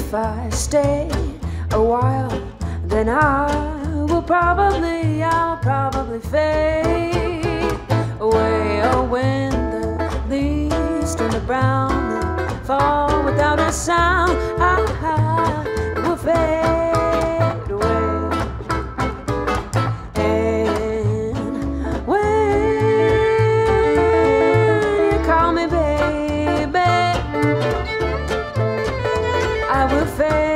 if I stay a while, then I'll probably fade away. Oh, when the leaves turn to brown and fall without a sound, I will fade away. And when you call me baby, I will fade.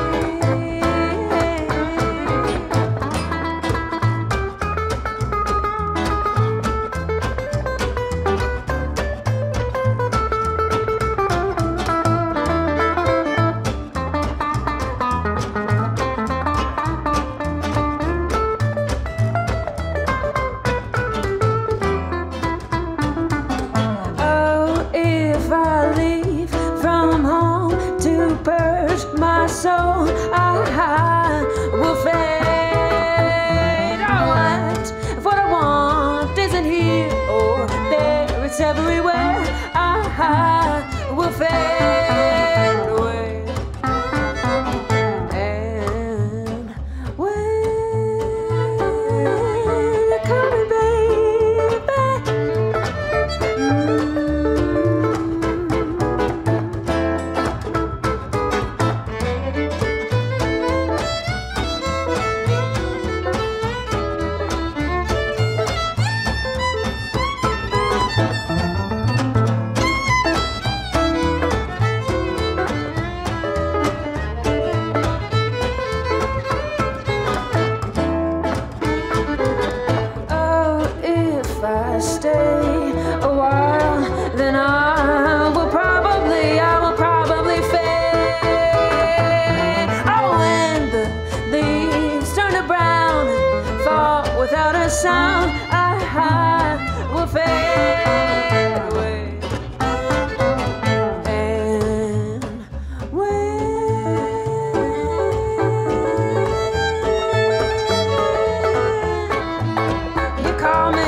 My soul, I will fade. Oh, what I want isn't here or there, it's everywhere. I will fade away. And when you call me stay a while, then I will probably fade. Oh, when the leaves turn to brown and fall without a sound, I will fade away. And when you call me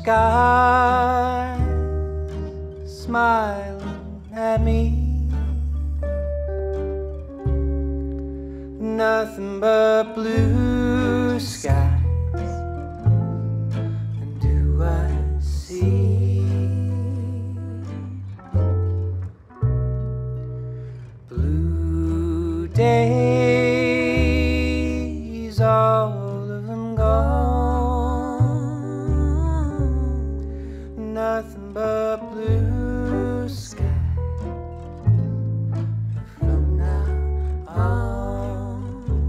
sky smiling at me, nothing but blue skies. And do I see blue days, all of them gone, nothing but blue skies from now on.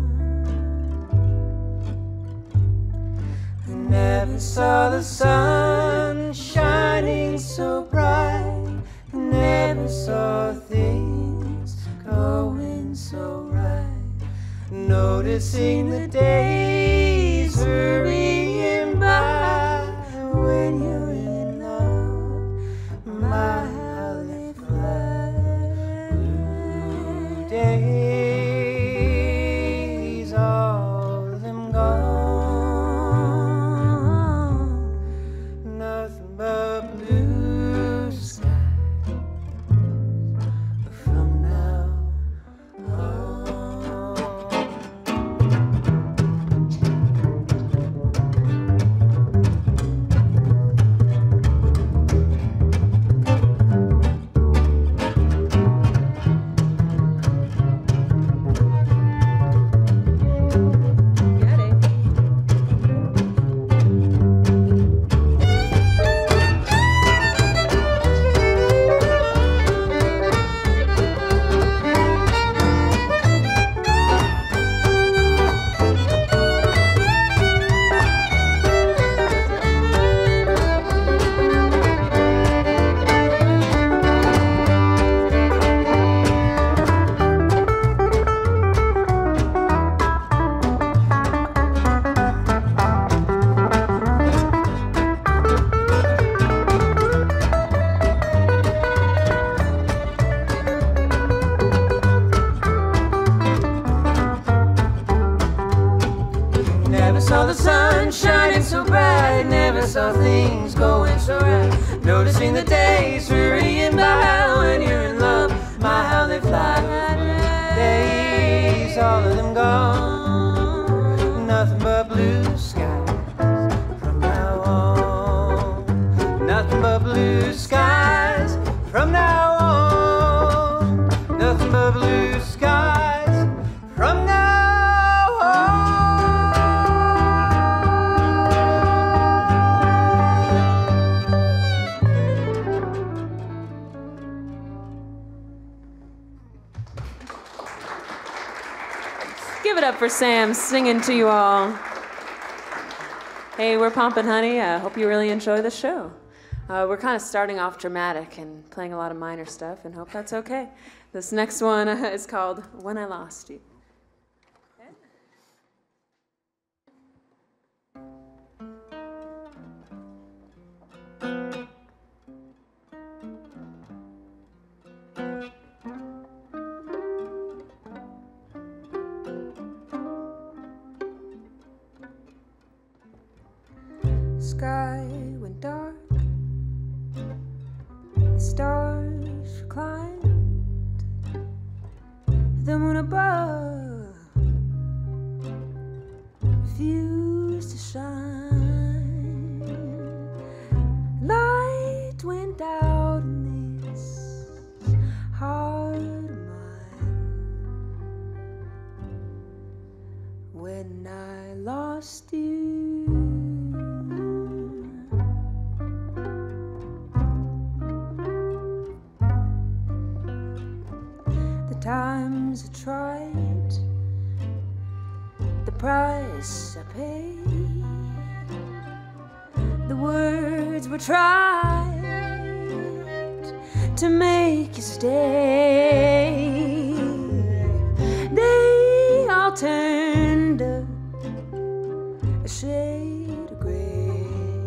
I never saw the sun shining so bright, I never saw things going so right, noticing the days hurrying by. When you're in love, my how they fly. Blue days, all of them gone, nothing but blue skies from now on. Never saw the sun shining so bright, never saw things going so right, noticing the days hurrying by. When you're in love, my how they fly. Days, all of them gone, nothing but blue skies from now on. Nothing but blue skies from now on. Nothing but blue skies from now on. Give it up for Sam singing to you all. Hey, we're Pumpin' Honey. I hope you really enjoy the show. We're kind of starting off dramatic and playing a lot of minor stuff, and hope that's okay. This next one is called When I Lost You. Sky went dark, the stars climbed, the moon above refused to shine. Light went out in this heart of mine when I lost you. Times I tried, the price I paid, the words were tried to make you stay. They all turned a shade of gray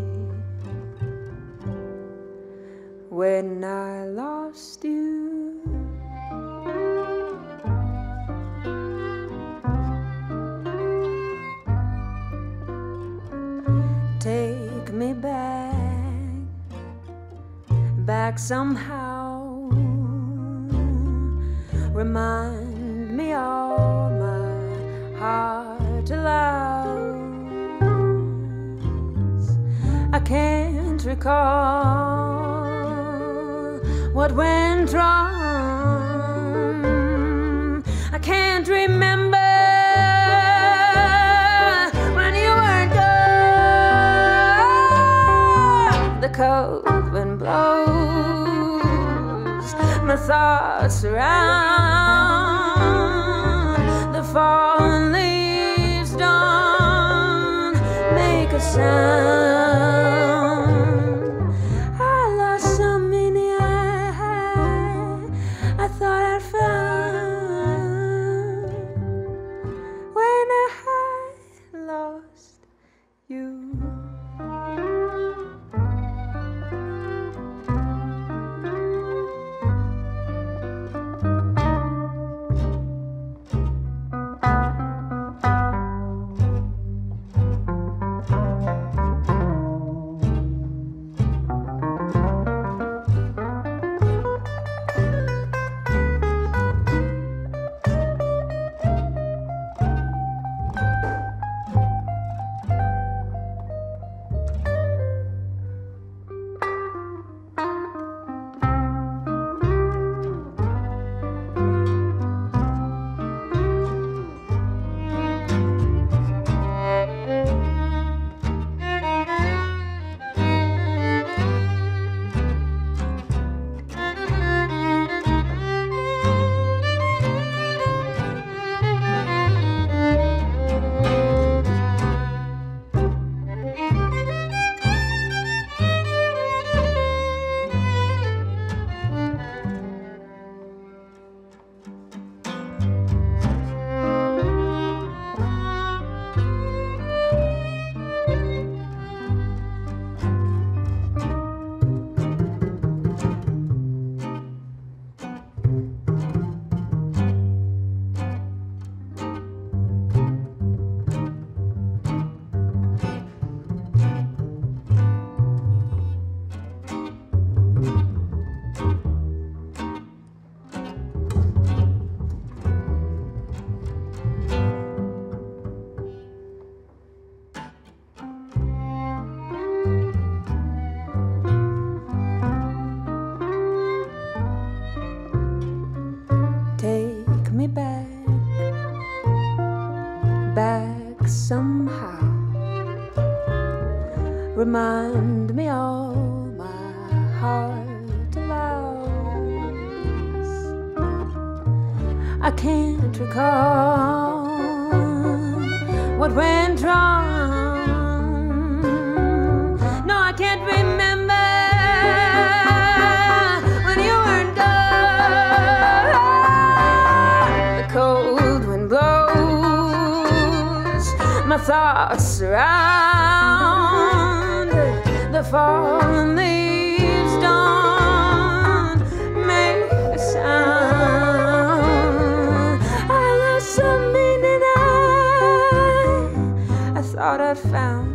when I lost you. Take me back back somehow. Remind me all my heart allows. I can't recall what went wrong. I can't remember when you weren't gone. The cold wind blows, my thoughts surround. The fallen leaves don't make a sound. I lost so many I thought I'd found when I lost you. Take me back somehow. Remind me all my heart allows. I can't recall what went wrong. No, I can't remember when you weren't gone. The cold wind blows, my thoughts surround. The fallen leaves don't make a sound. I lost something that I thought I'd found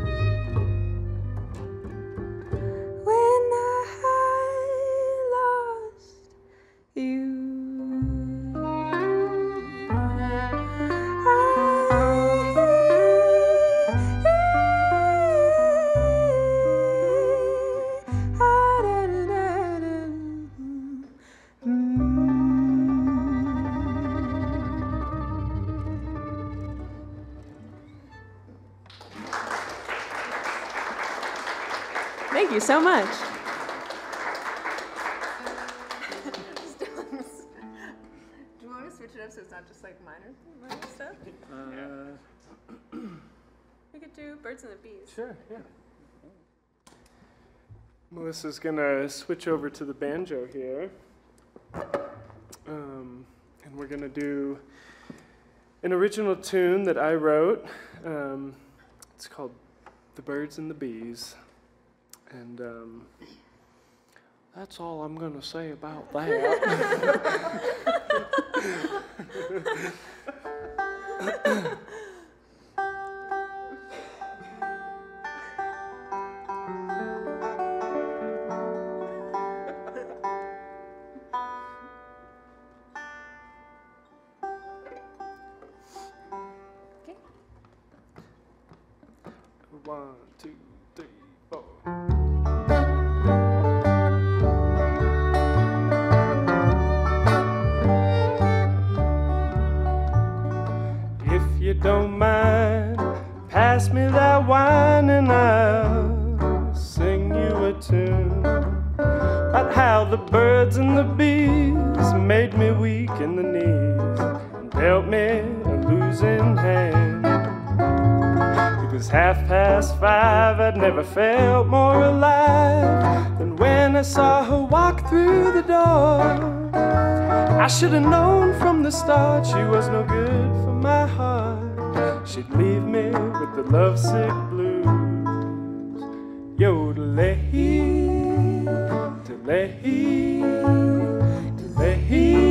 when I lost you. Thank you so much. Do you want to switch it up so it's not just like minor stuff? We could do Birds and the Bees. Sure, yeah. Melissa's gonna switch over to the banjo here. And we're gonna do an original tune that I wrote. It's called The Birds and the Bees. And that's all I'm going to say about that. 1, 2, 3, 4. If you don't mind, pass me that wine and I'll sing you a tune about how the birds and the bees made me weak in the knees and dealt me a losing hand. It was 5:30, I'd never felt more alive than when I saw her walk through the door. I should have known from the start she was no good for my heart. She'd leave me with the lovesick blues. Yodelay, delay, delay.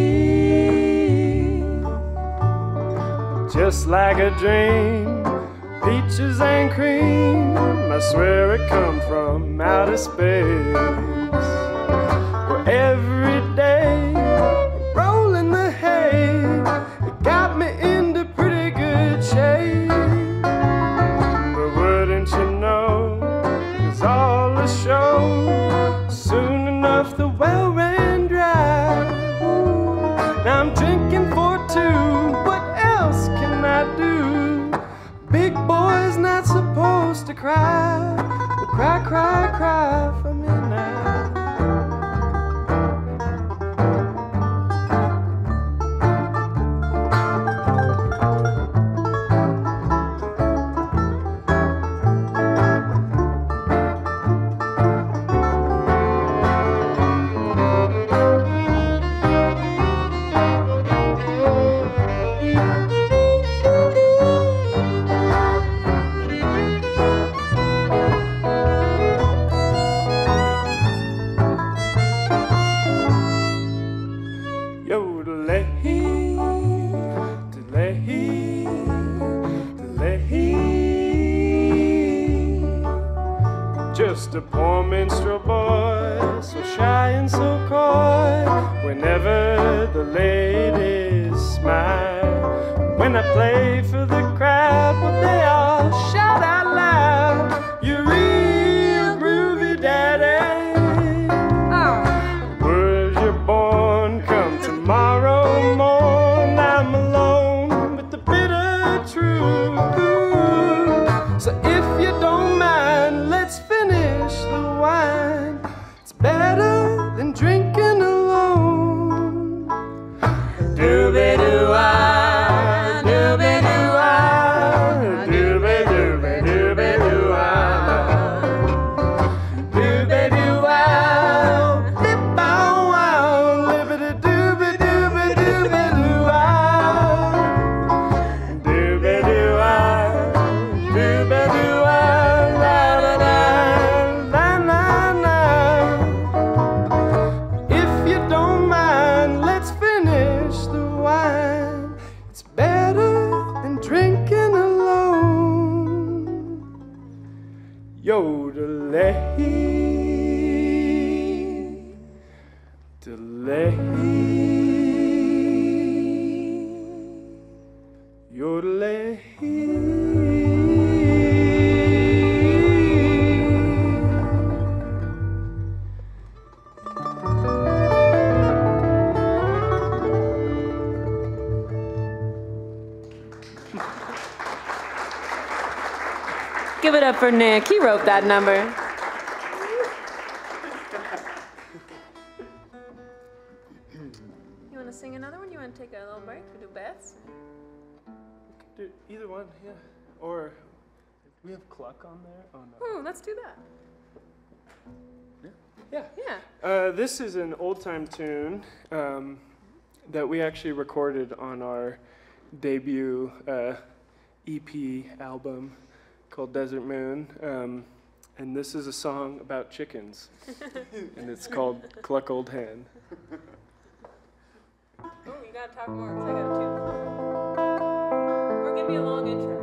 Just like a dream, peaches and cream, I swear it come from outer space. Where every day, rolling the hay, it got me into pretty good shape. But wouldn't you know, it's all a show. Soon enough the well ran dry. Now I'm drinking for two, what else can I do? Big boy's not supposed to cry, but cry, cry, cry for me now. Just a poor minstrel boy, so shy and so coy. Whenever the ladies smile, when I play for the crowd, well, they all shout out loud, "You're real groovy, daddy." Where's you born? Come tomorrow morn. I'm alone with the bitter truth. So if you don't mind, let's finish the wine. It's better than drinking alone. Doobie-doo-ah, doobie-doo-ah, doobie-doobie-doobie-doo-ah, doobie-doo-ah, lip-bow-wow, libbity-doobie-doobie-doobie-doo-ah, doobie-doo-ah, doobie-doo-ah, la-da-da-da-na-na. If you don't mind, let's finish the wine. It's better than drinking alone. Yodelay, delay, yodelay. Give it up for Nick. He wrote that number. You want to sing another one? You want to take a little break? We do Beth's? Do either one, yeah. Or do we have Cluck on there? Oh no. Ooh, let's do that. Yeah. Yeah. This is an old time tune that we actually recorded on our debut EP album called Desert Moon. And this is a song about chickens. And it's called Cluck Old Hen. Oh, you gotta talk more, 'cause I got two. Or give me a long intro.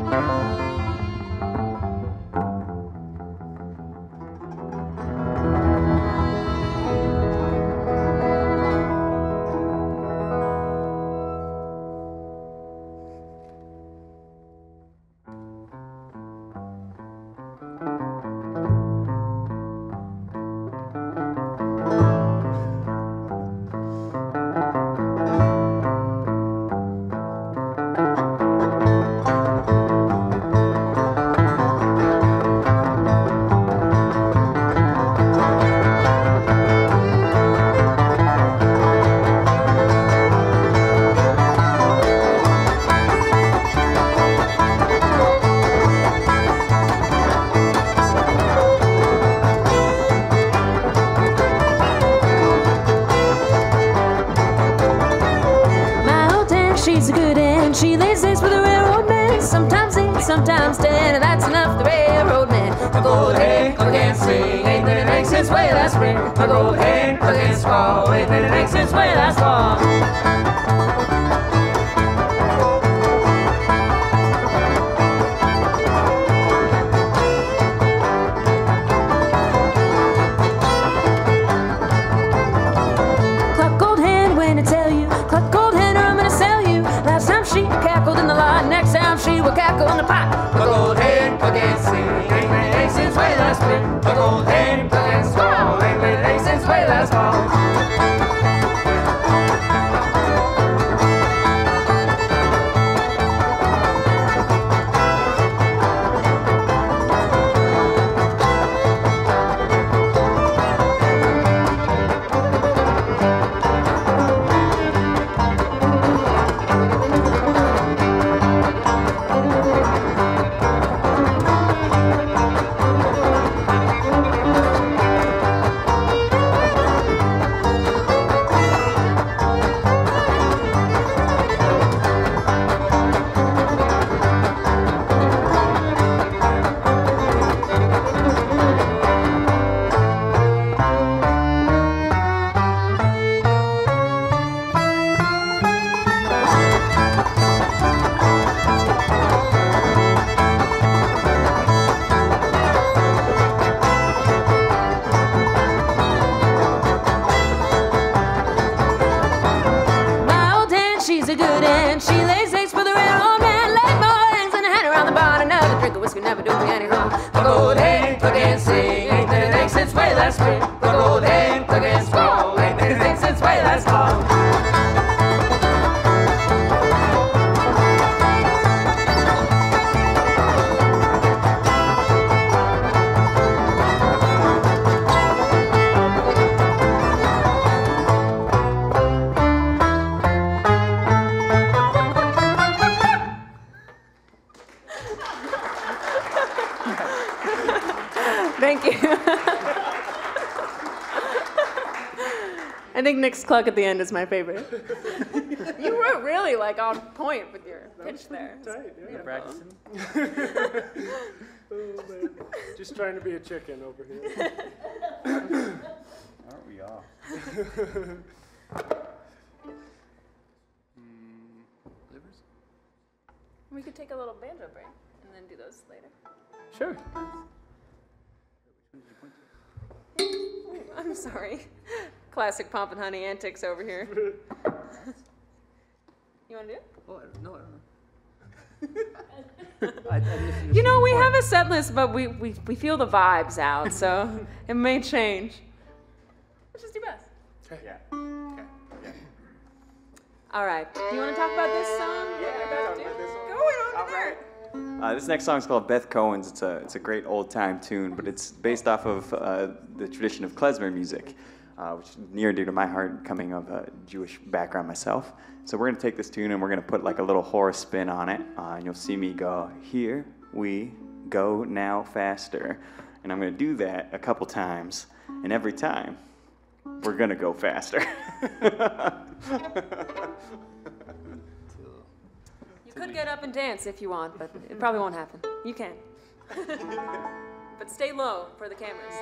Sometimes 10, and that's enough. The railroad man. My gold head against sing, ain't been an egg since way last spring. My gold head against fall, ain't been an egg since way last fall. Cluck gold hen when I tell you, cluck gold hen or I'm gonna sell you. Last time she cackled in the lot, next time she will cackle in the pot. My gold hen against sing, ain't been an egg since way last spring. My gold hen against fall, ain't been an egg since way last fall. Never do me any harm. My gold hen against sing, ain't been an egg since way last spring. My gold hen against fall, ain't been an egg since way last fall. Thank you. I think Nick's cluck at the end is my favorite. You were really like on point with your pitch there. Tight, yeah. You're practicing? Oh, man. Just trying to be a chicken over here. Aren't we all? Livers? We could take a little banjo break and then do those later. Sure. I'm sorry. Classic Pomp and Honey antics over here. You want to do it? Oh, I don't know. You know, we have a set list, but we feel the vibes out, so it may change. Let's just do best. Yeah. Okay. Yeah. All right. Do you want to talk about this song? Yeah, Going on to there. This next song is called Beth Cohen's. It's a great old-time tune, but it's based off of the tradition of klezmer music, which is near and dear to my heart, coming of a Jewish background myself. So we're going to take this tune and we're going to put like a little horror spin on it, and you'll see me go, "Here we go now faster." And I'm going to do that a couple times, and every time, we're going to go faster. You could get up and dance if you want, but it probably won't happen. You can. But stay low for the cameras.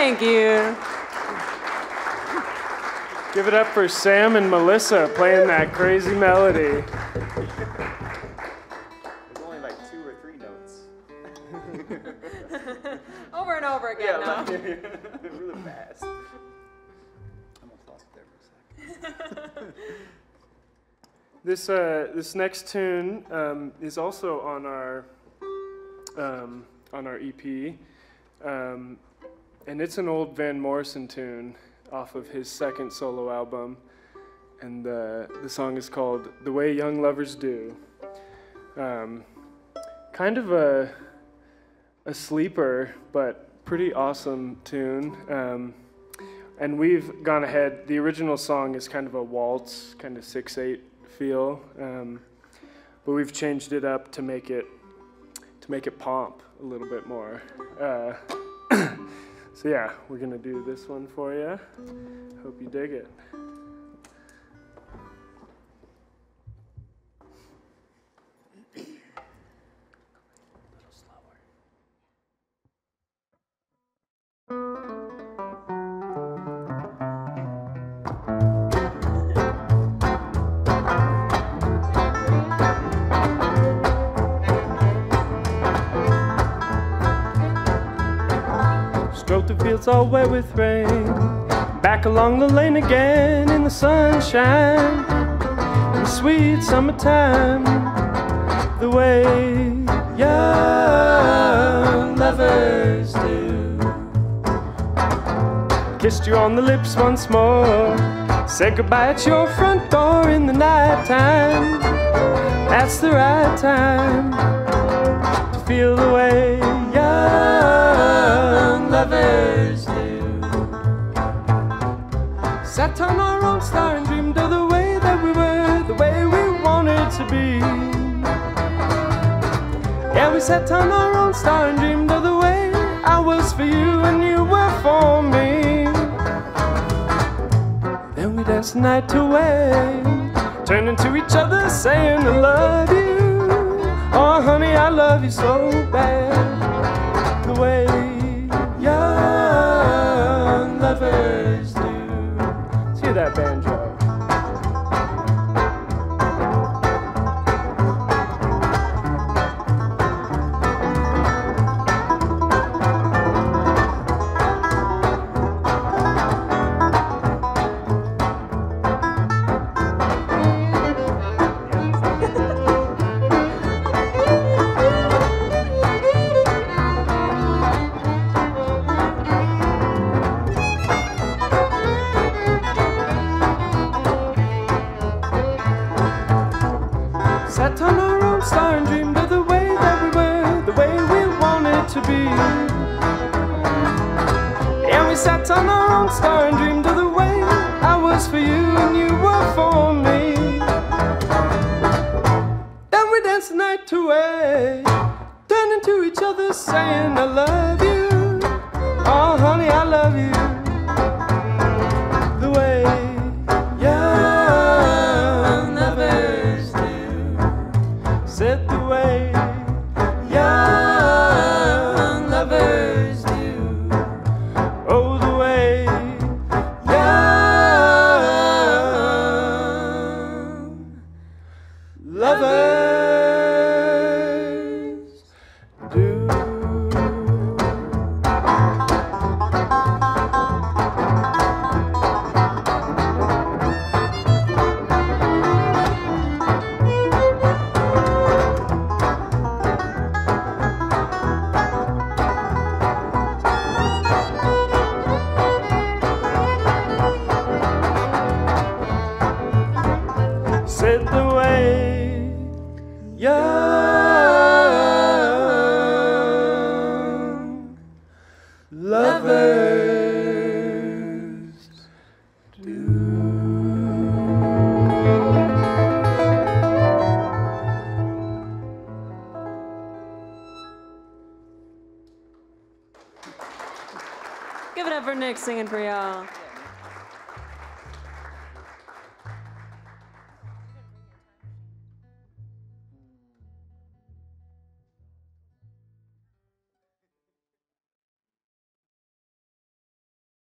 Thank you. Give it up for Sam and Melissa playing that crazy melody. There's only like 2 or 3 notes. Over and over again now. Really fast. I'm gonna pause it there for a second. This next tune is also on our EP, and it's an old Van Morrison tune off of his second solo album, and the song is called "The Way Young Lovers Do." Kind of a sleeper, but pretty awesome tune. And we've gone ahead. The original song is kind of a waltz, kind of 6/8 feel, but we've changed it up to make it pomp a little bit more. So yeah, we're gonna do this one for you. Hope you dig it. Stroke the fields all wet with rain, back along the lane again in the sunshine, in the sweet summertime, the way young lovers do. Kissed you on the lips once more, said goodbye at your front door in the nighttime. That's the right time to feel the way young lovers do. Sat on our own star and dreamed of the way that we were, the way we wanted to be. Yeah, we sat on our own star and dreamed of the way I was for you and you were for me. Then we danced the night away, turning to each other saying I love you. Oh honey, I love you so bad. The way young lovers do. Let's hear that banjo. Sat on our own star and dreamed of the way that we were, the way we wanted to be. Yeah, we sat on our own star and dreamed of the way I was for you and you were for me. Then we danced the night away, turning to each other saying I love you. Oh honey, I love you. The way young lovers do. Said the way young lovers do. Oh, the way young lovers do. Said the way young lovers do. Give it up for Nick singing for y'all.